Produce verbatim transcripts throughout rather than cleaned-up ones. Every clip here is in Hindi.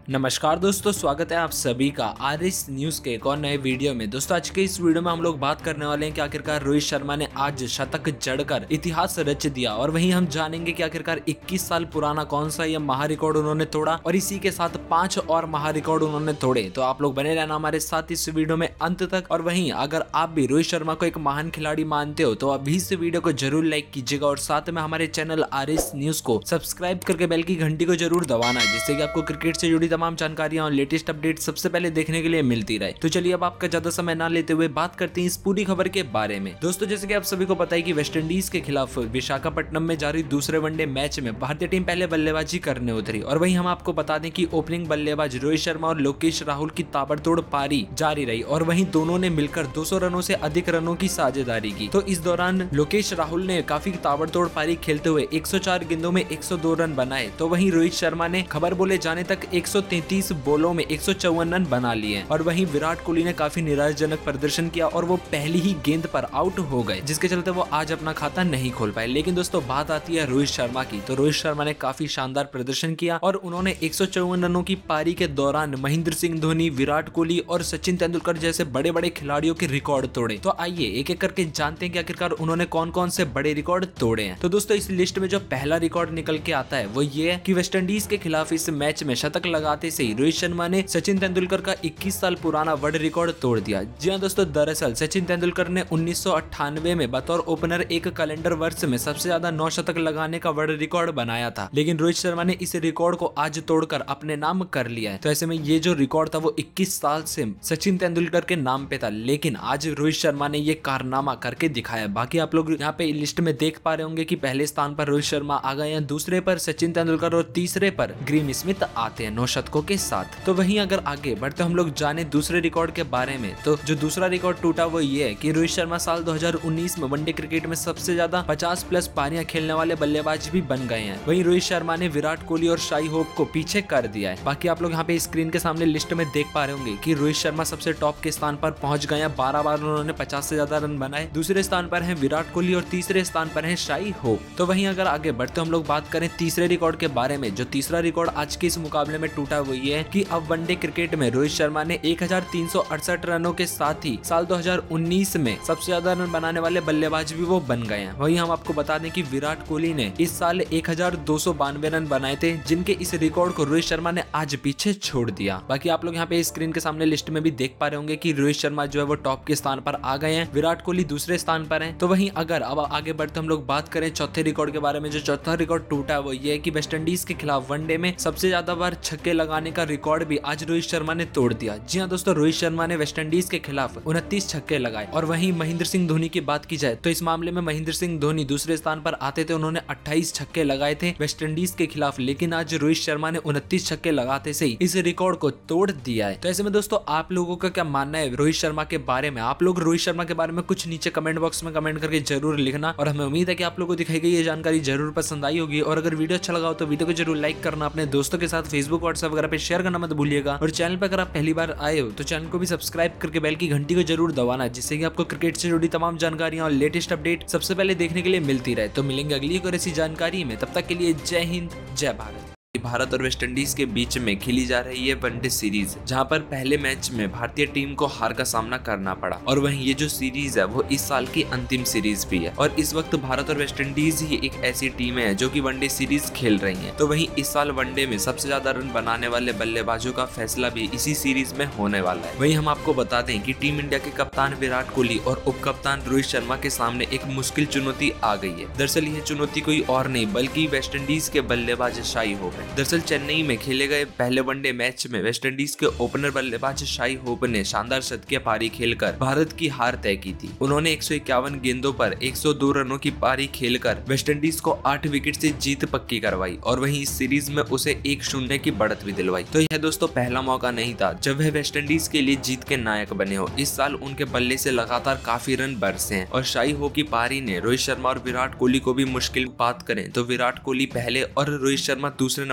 नमस्कार दोस्तों, स्वागत है आप सभी का आर एस न्यूज के एक और नए वीडियो में। दोस्तों आज के इस वीडियो में हम लोग बात करने वाले हैं कि आखिरकार रोहित शर्मा ने आज शतक जड़कर इतिहास रच दिया और वहीं हम जानेंगे कि आखिरकार इक्कीस साल पुराना कौन सा यह महारिकॉर्ड उन्होंने तोड़ा और इसी के साथ पांच और महारिकॉर्ड उन्होंने तोड़े। तो आप लोग बने रहना हमारे साथ इस वीडियो में अंत तक। और वहीं अगर आप भी रोहित शर्मा को एक महान खिलाड़ी मानते हो तो अभी इस वीडियो को जरूर लाइक कीजिएगा और साथ में हमारे चैनल आर एस न्यूज को सब्सक्राइब करके बेल की घंटी को जरूर दबाना, जिससे कि आपको क्रिकेट से जुड़ी तमाम जानकारियां और लेटेस्ट अपडेट सबसे पहले देखने के लिए मिलती रहे। तो चलिए अब आपका ज्यादा समय ना लेते हुए बात करते हैं इस पूरी खबर के बारे में। दोस्तों जैसे कि आप सभी को पता है कि वेस्टइंडीज के खिलाफ विशाखापट्टनम में जारी दूसरे वनडे मैच में भारतीय टीम पहले बल्लेबाजी करने उतरी और वहीं हम आपको बता दें कि ओपनिंग बल्लेबाज रोहित शर्मा और लोकेश राहुल की ताबड़तोड़ पारी जारी रही और वहीं दोनों ने मिलकर दो सौ रनों से अधिक रनों की साझेदारी की। तो इस दौरान लोकेश राहुल ने काफी ताबड़तोड़ पारी खेलते हुए एक सौ चार गेंदों में एक सौ दो रन बनाए, तो वहीं रोहित शर्मा ने खबर बोले जाने तक एक सौ तैंतीस बॉलों में एक सौ चौवन रन बना लिए और वहीं विराट कोहली ने काफी निराशाजनक प्रदर्शन किया और वो पहली ही गेंद पर आउट हो गए, जिसके चलते वो आज अपना खाता नहीं खोल पाए। लेकिन दोस्तों बात आती है रोहित शर्मा की, तो रोहित शर्मा ने काफी शानदार प्रदर्शन किया और उन्होंने एक सौ चौवन रनों की पारी के दौरान महेंद्र सिंह धोनी, विराट कोहली और सचिन तेंदुलकर जैसे बड़े बड़े खिलाड़ियों के रिकॉर्ड तोड़े। तो आइए एक एक करके जानते हैं कि आखिरकार उन्होंने कौन कौन से बड़े रिकॉर्ड तोड़े हैं। तो दोस्तों इस लिस्ट में जो पहला रिकॉर्ड निकल के आता है वो ये है कि वेस्टइंडीज के खिलाफ इस मैच में शतक लगाते से ही रोहित शर्मा ने सचिन तेंदुलकर का इक्कीस साल पुराना वर्ल्ड रिकॉर्ड तोड़ दिया। जी हां दोस्तों, दरअसल सचिन तेंदुलकर ने उन्नीस सौ अट्ठानवे में बतौर ओपनर एक कैलेंडर वर्ष में सबसे ज्यादा नौ शतक लगाने का वर्ल्ड रिकॉर्ड बनाया था, लेकिन रोहित शर्मा ने इस रिकॉर्ड को आज तोड़कर अपने नाम कर लिया है। तो ऐसे में ये जो रिकॉर्ड था वो इक्कीस साल से सचिन तेंदुलकर के नाम पे था, लेकिन आज रोहित शर्मा ने ये कारनामा करके दिखाया। बाकी आप लोग यहाँ पे लिस्ट में देख पा रहे होंगे कि पहले स्थान पर रोहित शर्मा आ गए हैं, दूसरे पर सचिन तेंदुलकर और तीसरे पर ग्रीम स्मिथ आते हैं नौ शतकों के साथ। तो वहीं अगर आगे बढ़ते हम लोग जाने दूसरे रिकॉर्ड के बारे में, तो जो दूसरा रिकॉर्ड टूटा वो ये है कि रोहित शर्मा साल दो हज़ार उन्नीस में वनडे क्रिकेट में सबसे ज्यादा पचास प्लस पारियां खेलने वाले बल्लेबाज भी बन गए हैं। वहीं रोहित शर्मा ने विराट कोहली और शाई होप को पीछे कर दिया है। बाकी आप लोग यहाँ पे स्क्रीन के सामने लिस्ट में देख पा रहे होंगे कि रोहित शर्मा सबसे टॉप के स्थान पर पहुंच गए हैं, बारह बार उन्होंने पचास से ज्यादा रन बनाए। दूसरे स्थान पर है विराट कोहली और तीसरे स्थान पर है शाई होप। तो वहीं अगर आगे बढ़ते हम लोग बात करें तीसरे रिकॉर्ड के बारे में, जो तीसरा रिकॉर्ड आज के इस मुकाबले में टूटा वो ये है कि अब वनडे क्रिकेट में रोहित शर्मा ने एक हज़ार तीन सौ अड़सठ रनों के साथ ही साल दो हज़ार उन्नीस में सबसे ज्यादा रन बनाने वाले बल्लेबाज भी वो बन गए हैं। वहीं हम आपको बता दें कि विराट कोहली ने इस साल एक हज़ार दो सौ बानवे रन बनाए थे, जिनके इस रिकॉर्ड को रोहित शर्मा ने आज पीछे छोड़ दिया। बाकी आप लोग यहाँ पे स्क्रीन के सामने लिस्ट में भी देख पा रहे होंगे कि रोहित शर्मा जो है वो टॉप के स्थान पर आ गए हैं, विराट कोहली दूसरे स्थान पर है। तो वहीं अगर अब आगे बढ़ते हम लोग बात करें चौथे रिकॉर्ड के बारे में, जो चौथा रिकॉर्ड टूटा वो ये है कि वेस्टइंडीज के खिलाफ वनडे में सबसे ज्यादा बार छक्के लगाने का रिकॉर्ड भी आज रोहित शर्मा ने तोड़ दिया। जी हाँ दोस्तों, रोहित शर्मा ने वेस्टइंडीज के खिलाफ उनतीस छक्के लगाए। और वहीं महेंद्र सिंह धोनी की बात की जाए तो इस मामले में महेंद्र सिंह धोनी दूसरे स्थान पर आते थे, उन्होंने अट्ठाईस छक्के लगाए थे वेस्टइंडीज के खिलाफ, लेकिन आज रोहित शर्मा ने उनतीस छक्के लगाते से ही इस रिकॉर्ड को तोड़ दिया है। तो ऐसे में दोस्तों आप लोगों का क्या मानना है रोहित शर्मा के बारे में? आप लोग रोहित शर्मा के बारे में कुछ नीचे कमेंट बॉक्स में कमेंट करके जरूर लिखना और हमें उम्मीद है कि आप लोगों को दिखाई गई ये जानकारी जरूर पसंद आई होगी। और अगर वीडियो अच्छा लगा हो तो वीडियो को जरूर लाइक करना, अपने दोस्तों के साथ फेसबुक व्हाट्सएप वगैरह पे शेयर करना मत भूलिएगा। और चैनल पर अगर आप पहली बार आए हो तो चैनल को भी सब्सक्राइब करके बेल की घंटी को जरूर दबाना, जिससे कि आपको क्रिकेट से जुड़ी तमाम जानकारियां और लेटेस्ट अपडेट सबसे पहले देखने के लिए मिलती रहे। तो मिलेंगे अगली एक और ऐसी जानकारी में, तब तक के लिए जय हिंद जय भारत। भारत और वेस्टइंडीज के बीच में खेली जा रही है वनडे सीरीज, जहां पर पहले मैच में भारतीय टीम को हार का सामना करना पड़ा और वहीं ये जो सीरीज है वो इस साल की अंतिम सीरीज भी है। और इस वक्त भारत और वेस्टइंडीज ही एक ऐसी टीम है जो कि वनडे सीरीज खेल रही है। तो वहीं इस साल वनडे में सबसे ज्यादा रन बनाने वाले बल्लेबाजों का फैसला भी इसी सीरीज में होने वाला है। वहीं हम आपको बता दें कि टीम इंडिया के कप्तान विराट कोहली और उप कप्तान रोहित शर्मा के सामने एक मुश्किल चुनौती आ गई है। दरअसल यह चुनौती कोई और नहीं बल्कि वेस्टइंडीज के बल्लेबाज शाई होप है। दरअसल चेन्नई में खेले गए पहले वनडे मैच में वेस्टइंडीज के ओपनर बल्लेबाज शाई होप ने शानदार शतकीय पारी खेलकर भारत की हार तय की थी। उन्होंने एक सौ इक्यावन गेंदों पर एक सौ दो रनों की पारी खेलकर वेस्टइंडीज को आठ विकेट से जीत पक्की करवाई और वहीं इस सीरीज में उसे एक शून्य की बढ़त भी दिलवाई। तो यह दोस्तों पहला मौका नहीं था जब वह वेस्टइंडीज के लिए जीत के नायक बने हो। इस साल उनके बल्ले से लगातार काफी रन बरसे हैं और शाई होप की पारी ने रोहित शर्मा और विराट कोहली को भी मुश्किल बात करें तो विराट कोहली पहले और रोहित शर्मा दूसरे नंबर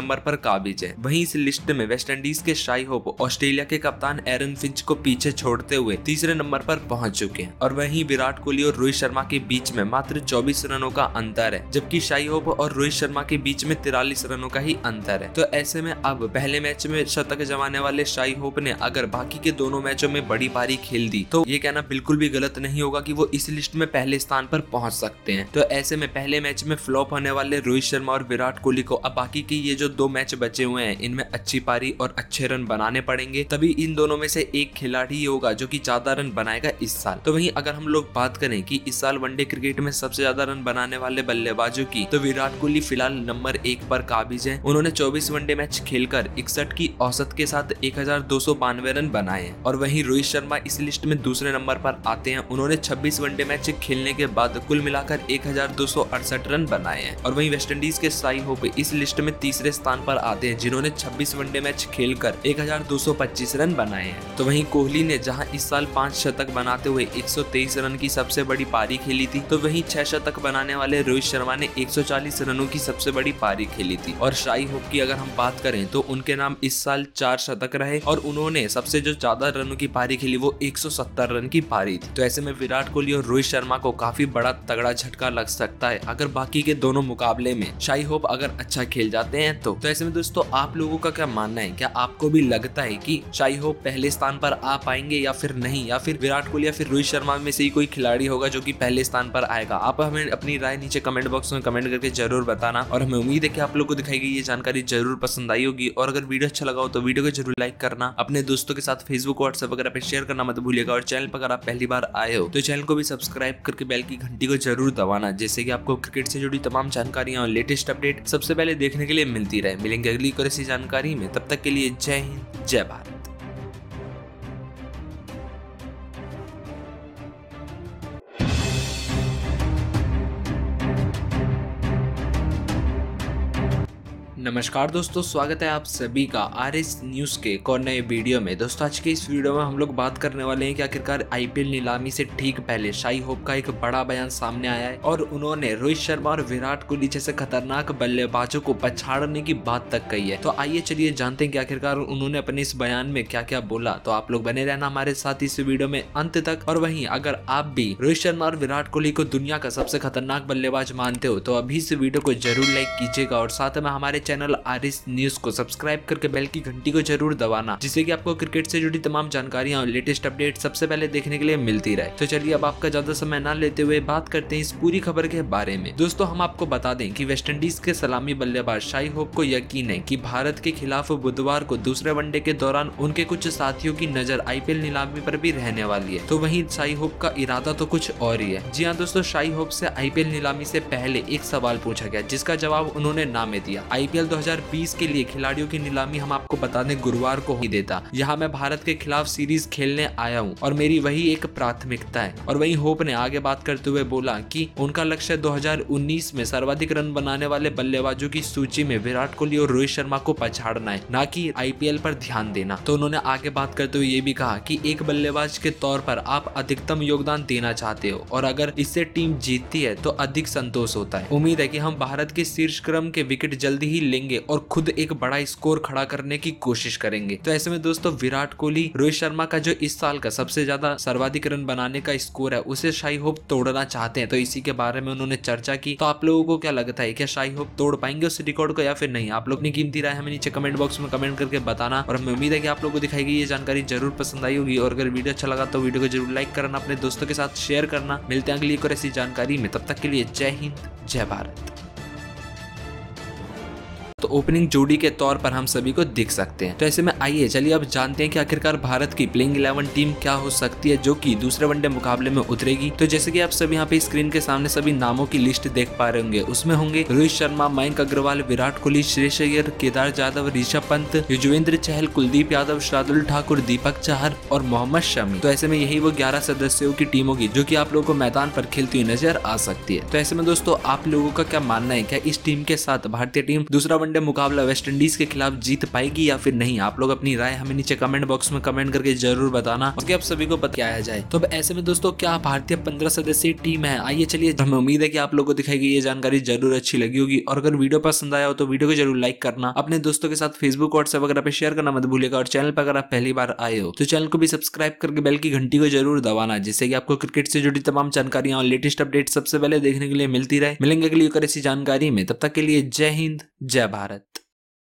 नंबर पर काबिज है। वहीं इस लिस्ट में वेस्टइंडीज के शाई होप ऑस्ट्रेलिया के कप्तान एरन फिंच को पीछे छोड़ते हुए तीसरे नंबर पर पहुंच चुके हैं और वहीं विराट कोहली और रोहित शर्मा के बीच में मात्र चौबीस रनों का अंतर है, जबकि शाई होप और रोहित शर्मा के बीच में तिरालीस रनों का ही अंतर है। तो ऐसे में अब पहले मैच में शतक जमाने वाले शाई होप ने अगर बाकी के दोनों मैचों में बड़ी पारी खेल दी तो ये कहना बिल्कुल भी गलत नहीं होगा कि वो इस लिस्ट में पहले स्थान पर पहुंच सकते हैं। तो ऐसे में पहले मैच में फ्लॉप होने वाले रोहित शर्मा और विराट कोहली को अब बाकी की ये जो दो मैच बचे हुए हैं इनमें अच्छी पारी और अच्छे रन बनाने पड़ेंगे, तभी इन दोनों में से एक खिलाड़ी ही होगा जो कि ज्यादा रन बनाएगा इस साल। तो वहीं अगर हम लोग बात करें कि इस साल वनडे क्रिकेट में सबसे ज्यादा रन बनाने वाले बल्लेबाजों की, तो विराट कोहली फिलहाल नंबर एक पर काबिज है। उन्होंने चौबीस वनडे मैच खेलकर इकसठ की औसत के साथ एक हजार दो सौ बानवे रन बनाए हैं और वहीं रोहित शर्मा इस लिस्ट में दूसरे नंबर पर आते हैं। उन्होंने छब्बीस वनडे मैच खेलने के बाद कुल मिलाकर एक हजार दो सौ अड़सठ रन बनाए हैं और वहीं वेस्टइंडीज के शाई होप इस लिस्ट में तीसरे स्थान पर आते हैं, जिन्होंने छब्बीस वनडे मैच खेलकर एक हजार दो सौ पच्चीस रन बनाए हैं। तो वहीं कोहली ने जहां इस साल पांच शतक बनाते हुए एक सौ तेईस रन की सबसे बड़ी पारी खेली थी, तो वहीं छह शतक बनाने वाले रोहित शर्मा ने एक सौ चालीस रनों की सबसे बड़ी पारी खेली थी। और शाई होप की अगर हम बात करें तो उनके नाम इस साल चार शतक रहे और उन्होंने सबसे जो ज्यादा रनों की पारी खेली वो एक सौ सत्तर रन की पारी थी। तो ऐसे में विराट कोहली और रोहित शर्मा को काफी बड़ा तगड़ा झटका लग सकता है अगर बाकी के दोनों मुकाबले में शाई होप अगर अच्छा खेल जाते हैं तो। तो ऐसे में दोस्तों आप लोगों का क्या मानना है, क्या आपको भी लगता है कि शाई होप पहले स्थान पर आ पाएंगे या फिर नहीं, या फिर विराट कोहली या फिर रोहित शर्मा में से ही कोई खिलाड़ी होगा जो कि पहले स्थान पर आएगा? आप हमें अपनी राय नीचे कमेंट बॉक्स में कमेंट करके जरूर बताना और हमें उम्मीद है कि आप लोग को दिखाई गई ये जानकारी जरूर पसंद आई होगी। और अगर वीडियो अच्छा लगा हो तो वीडियो को जरूर लाइक करना, अपने दोस्तों के साथ फेसबुक व्हाट्सएप वगैरह पे शेयर करना मत भूलिएगा और चैनल पर अगर आप पहली बार आए हो तो चैनल को भी सब्सक्राइब करके बेल की घंटी को जरूर दबाना, जिससे कि आपको क्रिकेट से जुड़ी तमाम जानकारियां और लेटेस्ट अपडेट सबसे पहले देखने के लिए मिलती रहे। मिलेंगे अगली कोई ऐसी जानकारी में, तब तक के लिए जय हिंद जय भारत। नमस्कार दोस्तों, स्वागत है आप सभी का आर एस न्यूज के एक और नए वीडियो में। दोस्तों आज के इस वीडियो में हम लोग बात करने वाले हैं कि आखिरकार आईपीएल नीलामी से ठीक पहले शाई होप का एक बड़ा बयान सामने आया है और उन्होंने रोहित शर्मा और विराट कोहली जैसे खतरनाक बल्लेबाजों को पछाड़ने की बात तक कही है। तो आइए चलिए जानते हैं कि आखिरकार उन्होंने अपने इस बयान में क्या क्या बोला। तो आप लोग बने रहना हमारे साथ इस वीडियो में अंत तक। और वहीं अगर आप भी रोहित शर्मा और विराट कोहली को दुनिया का सबसे खतरनाक बल्लेबाज मानते हो तो अभी इस वीडियो को जरूर लाइक कीजिएगा और साथ में हमारे चैनल आर एस न्यूज को सब्सक्राइब करके बेल की घंटी को जरूर दबाना, जिससे कि आपको क्रिकेट से जुड़ी तमाम जानकारियां और लेटेस्ट अपडेट सबसे पहले देखने के लिए मिलती रहे। तो चलिए अब आपका ज्यादा समय ना लेते हुए बात करते हैं इस पूरी खबर के बारे में। दोस्तों हम आपको बता दें कि वेस्टइंडीज के सलामी बल्लेबाज शाई होप को यकीन है कि भारत के खिलाफ बुधवार को दूसरे वनडे के दौरान उनके कुछ साथियों की नजर आईपीएल नीलामी पर भी रहने वाली है। तो वहीं शाई होप का इरादा तो कुछ और ही है। जी हाँ दोस्तों, शाई होप से आईपीएल नीलामी से पहले एक सवाल पूछा गया जिसका जवाब उन्होंने ना में दिया। आईपीएल दो हजार बीस के लिए खिलाड़ियों की नीलामी हम आपको बता दें गुरुवार को ही देता। यहाँ मैं भारत के खिलाफ सीरीज खेलने आया हूँ और मेरी वही एक प्राथमिकता है। और वहीं होप ने आगे बात करते हुए बोला कि उनका लक्ष्य दो हजार उन्नीस में सर्वाधिक रन बनाने वाले बल्लेबाजों की सूची में विराट कोहली और रोहित शर्मा को पछाड़ना है, ना कि आईपीएल पर ध्यान देना। तो उन्होंने आगे बात करते हुए ये भी कहा कि एक बल्लेबाज के तौर पर आप अधिकतम योगदान देना चाहते हो और अगर इससे टीम जीतती है तो अधिक संतोष होता है। उम्मीद है कि हम भारत के शीर्ष क्रम के विकेट जल्दी ही लेंगे और खुद एक बड़ा स्कोर खड़ा करने की कोशिश करेंगे। तो ऐसे में दोस्तों विराट कोहली रोहित शर्मा का जो इस साल का सबसे ज्यादा सर्वाधिक रन बनाने का स्कोर है उसे शाई होप तोड़ना चाहते हैं। तो इसी के बारे में उन्होंने चर्चा की। तो आप लोगों को क्या लगता है, क्या शाई होप तोड़ पाएंगे उस रिकॉर्ड को या फिर नहीं? आप लोग अपनी कीमती राय हमें नीचे कमेंट बॉक्स में कमेंट करके बताना और हमें उम्मीद है कि आप लोगों को दिखाई गई ये जानकारी जरूर पसंद आई होगी। और अगर वीडियो अच्छा लगा तो वीडियो को जरूर लाइक करना, अपने दोस्तों के साथ शेयर करना। मिलते हैं अगली एक और ऐसी जानकारी में, तब तक के लिए जय हिंद जय भारत। तो ओपनिंग जोड़ी के तौर पर हम सभी को दिख सकते हैं। तो ऐसे में आइए चलिए अब जानते हैं कि आखिरकार भारत की प्लेइंग इलेवन टीम क्या हो सकती है जो कि दूसरे वनडे मुकाबले में उतरेगी। तो जैसे कि आप सभी यहाँ पे स्क्रीन के सामने सभी नामों की लिस्ट देख पा रहे होंगे, उसमें होंगे रोहित शर्मा, मयंक अग्रवाल, विराट कोहली, श्रेयस अय्यर, केदार जाधव, ऋषभ पंत, युजवेंद्र चहल, कुलदीप यादव, शार्दुल ठाकुर, दीपक चाहर और मोहम्मद शमी। तो ऐसे में यही वो ग्यारह सदस्यों की टीम होगी जो की आप लोगों को मैदान पर खेलती हुई नजर आ सकती है। तो ऐसे में दोस्तों आप लोगों का क्या मानना है, क्या इस टीम के साथ भारतीय टीम दूसरा वनडे वनडे मुकाबला वेस्ट इंडीज के खिलाफ जीत पाएगी या फिर नहीं? आप लोग अपनी राय हमें नीचे कमेंट बॉक्स में कमेंट करके जरूर बताना, क्योंकि आप सभी को पता आया जाए। तो अब ऐसे में दोस्तों क्या भारतीय पंद्रह सदस्यीय टीम है? आइए चलिए, हमें उम्मीद है कि आप लोगों को दिखाई गई ये जानकारी जरूर अच्छी लगी होगी, और अगर वीडियो पसंद आया हो तो वीडियो को जरूर लाइक करना, अपने दोस्तों के साथ फेसबुक व्हाट्सएप वगैरह पे शेयर करना मत भूलिएगा, और चैनल पर अगर आप पहली बार आए हो तो चैनल को भी सब्सक्राइब करके बेल की घंटी को जरूर दबाना, जिससे कि आपको क्रिकेट से जुड़ी तमाम जानकारियां और लेटेस्ट अपडेट सबसे पहले देखने के लिए मिलती रहे। मिलेंगे अगली एक ऐसी जानकारी में, तब तक के लिए जय हिंद, जय भारत।